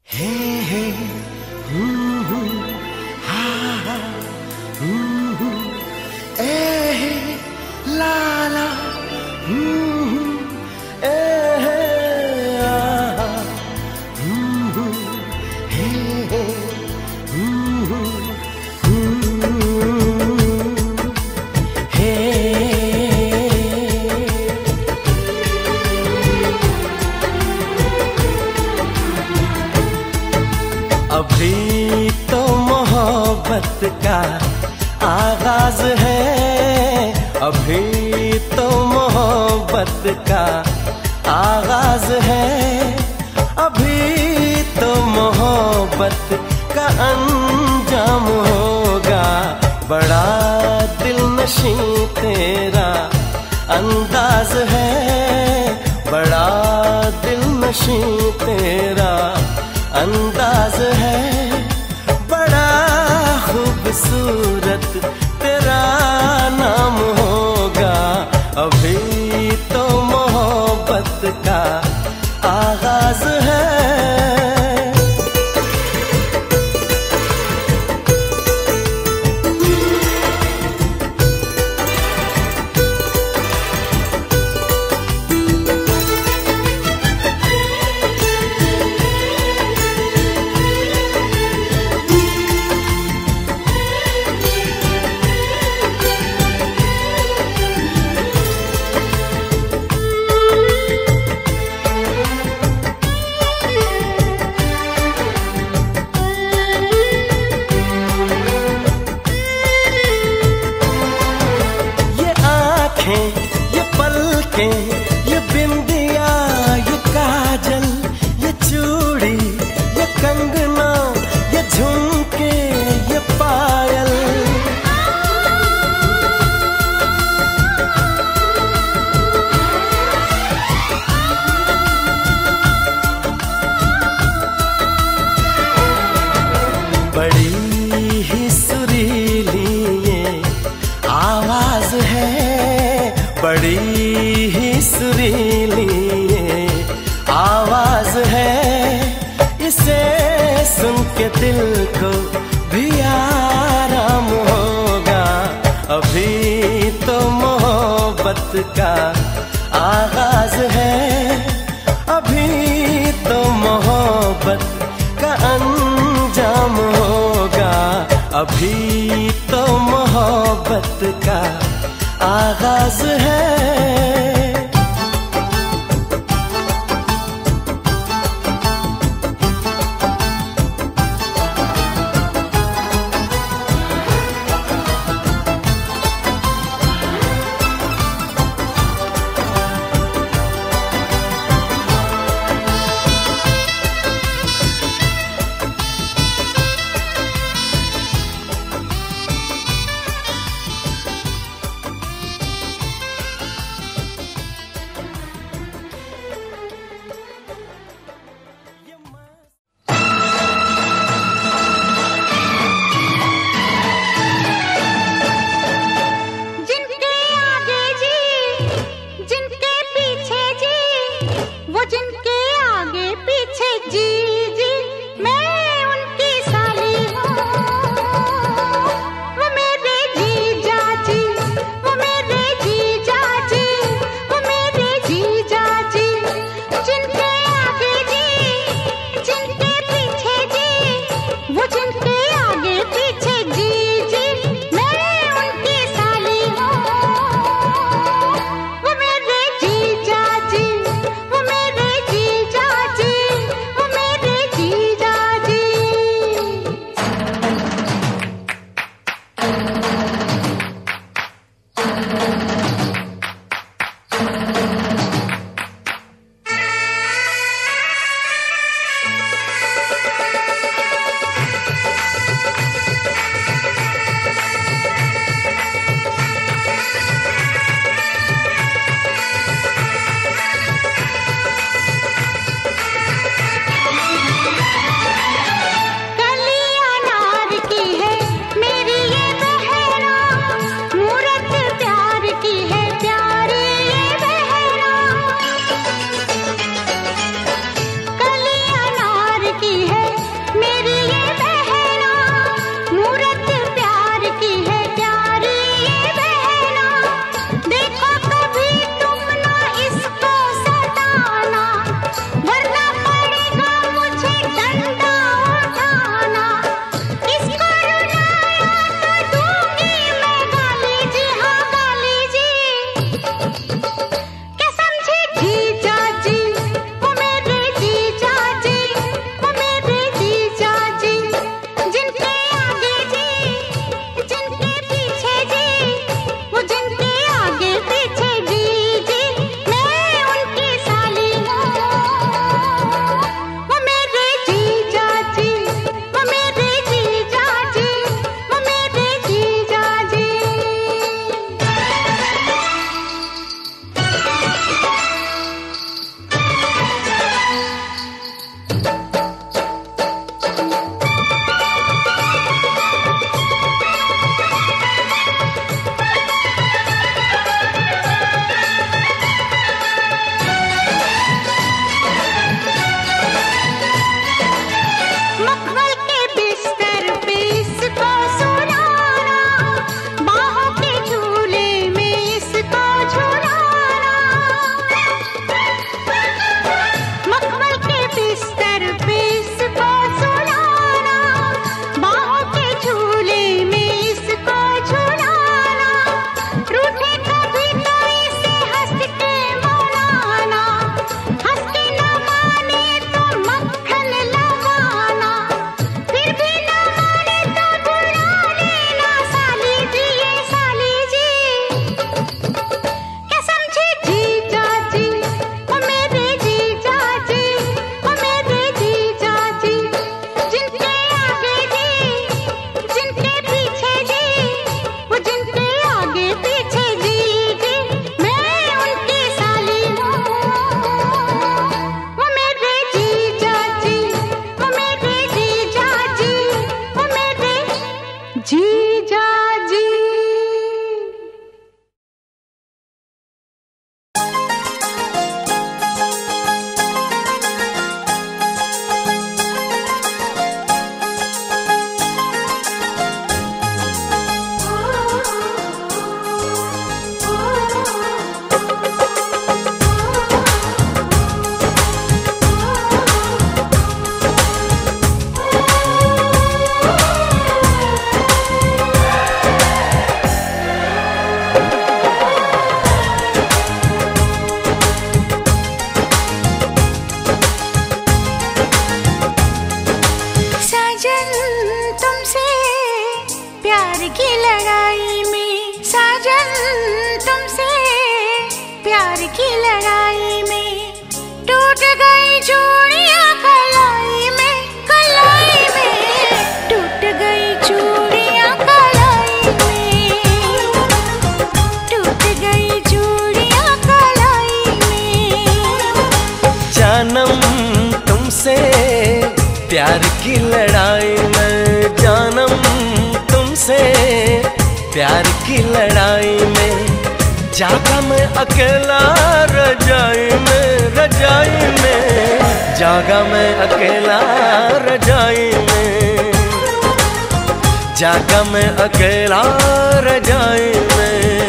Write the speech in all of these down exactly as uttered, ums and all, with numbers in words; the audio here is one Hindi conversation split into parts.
हे हे हूँ हूँ हा हा हूँ हूँ ए हे ला ला हूँ हूँ ए हे आ हूँ हूँ हे हे हूँ हूँ हे अभी तो मोहब्बत का आगाज है, अभी तो मोहब्बत का आगाज है, अभी तो मोहब्बत का अंजाम होगा। बड़ा दिलनशी तेरा अंदाज है, बड़ा दिलनशी तेरा अंदाज है, बड़ा खूबसूरत तेरा नाम होगा। अभी तो मोहब्बत का आगाज है। ये पलकें, ये बिंदिया, ये काजल, ये चूड़ी, ये कंगना, ये झुमके, ये पायल, बड़ी ही सुरीली ये आवाज है, बड़ी ही सुरीली ये आवाज है। इसे सुन के दिल को भी आराम होगा। अभी तो मोहब्बत का आगाज है, अभी तो मोहब्बत का अंजाम होगा। अभी तो मोहब्बत का आगाज है। प्यार की लड़ाई में साजन तुमसे, प्यार की लड़ाई में टूट गई चूड़ियां कलाई में, कलाई में टूट गई चूड़ियां कलाई में, टूट गई चूड़ियां कलाई में। जानम तुमसे प्यार की लड़ाई में, जानम तुमसे प्यार की लड़ाई में जागा मैं अकेला रजाई में, रजाई में जागा मैं अकेला रजाई में, जागा मैं अकेला रजाई में।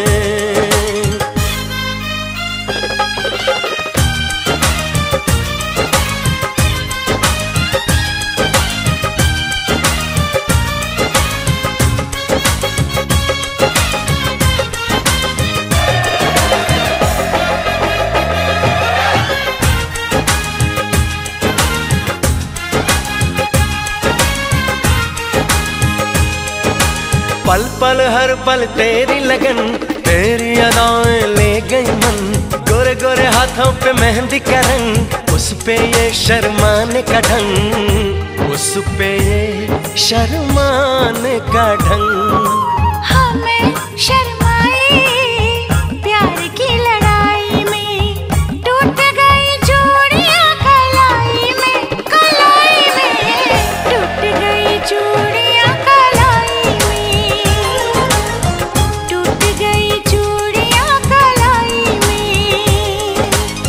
पल पल हर पल तेरी लगन, तेरी अदाएं ले गई मन, गोरे गोरे हाथों पे मेहंदी का रंग, उस पे ये शर्माने का ढंग, उस पे ये शर्माने का ढंग। हमें शर्माए प्यार की लड़ाई में, टूट गई चूड़ियां कलाई में, कलाई में टूट गई चूड़ियां कलाई में, टूट गई चूड़ियां कलाई में।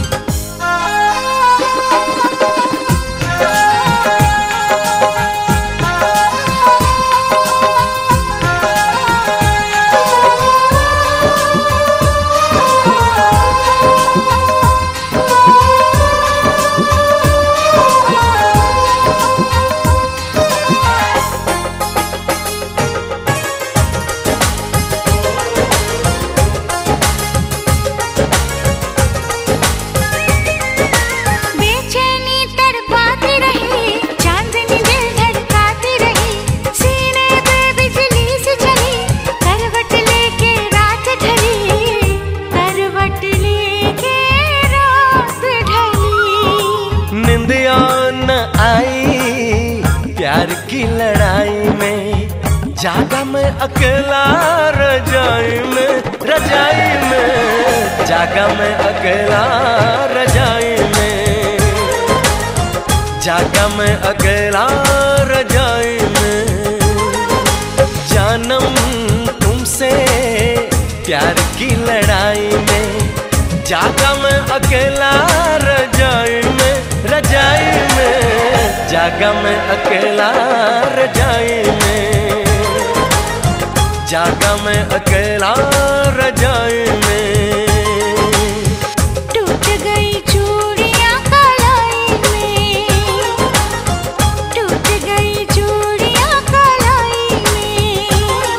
निंदिया न आई प्यार की लड़ाई में, जागा मैं अकेला रजाई में, रजाई में जागा मैं अकेला रजाई में, जागा मैं अकेला रजाई में। जानम तुमसे प्यार की लड़ाई में, जागा मैं अकेला रजाई में, रजाई में जागा मैं अकेला रजाई में, जागा मैं अकेला रजाई में। टूट गई चूड़ियां कलाई में, टूट गई चूड़ियां कलाई में।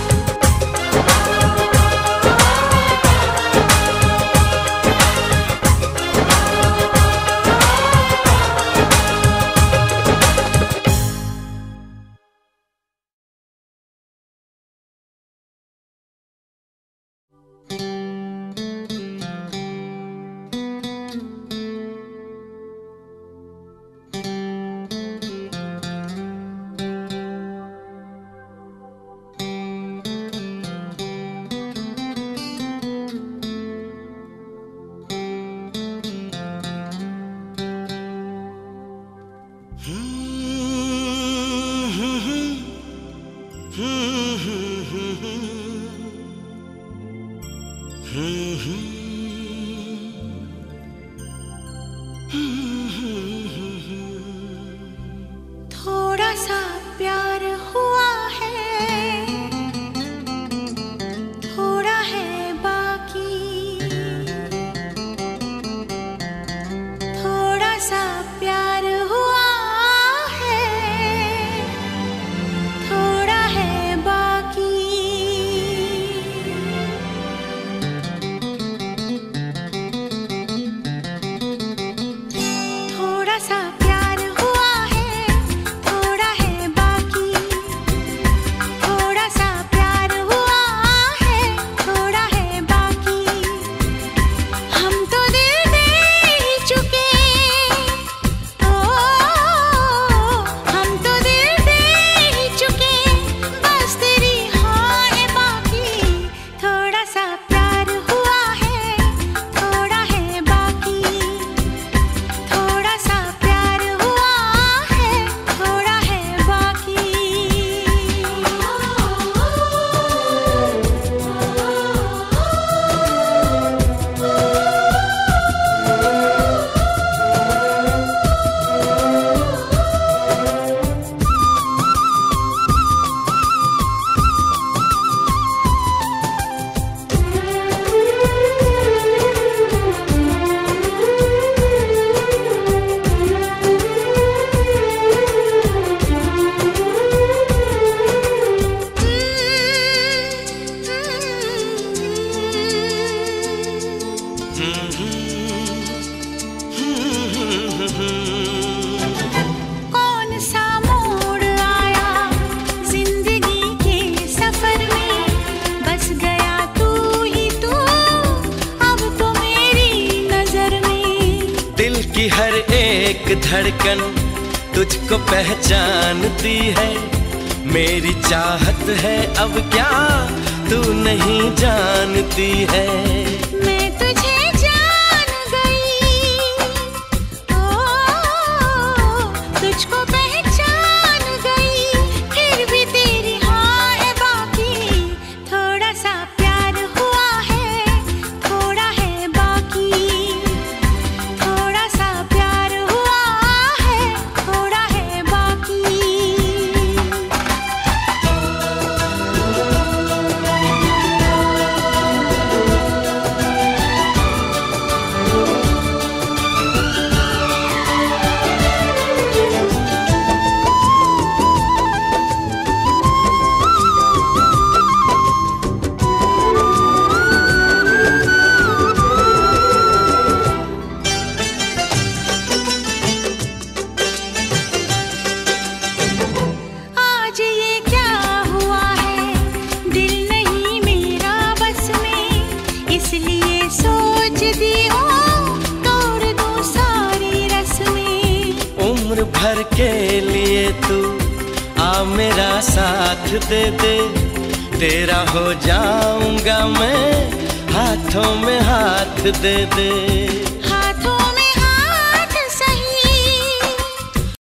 थोड़ा सा प्यार हुआ है, थोड़ा है बाकी, थोड़ा सा प्यार हुआ है, थोड़ा है बाकी। थोड़ा सा प्यार हुआ है, थोड़ा है बाकी, एक धड़कन तुझको पहचानती है। मेरी चाहत है अब क्या तू नहीं जानती है। मैं तुझे जान गई, ओ तुझको पहचान गई, फिर भी तेरी हाँ है बाकी। थोड़ा सा प्यार हुआ है, थोड़ा है बाकी। थोड़ा सा प्यार हुआ है, थोड़ा है बाकी। आज ये क्या हुआ है, दिल नहीं मेरा बस में, इसलिए सोच दी हूँ तोड़ दूँ सारी रस्में। उम्र भर के लिए तू आ मेरा साथ दे दे, तेरा हो जाऊंगा मैं, हाथों में हाथ दे दे।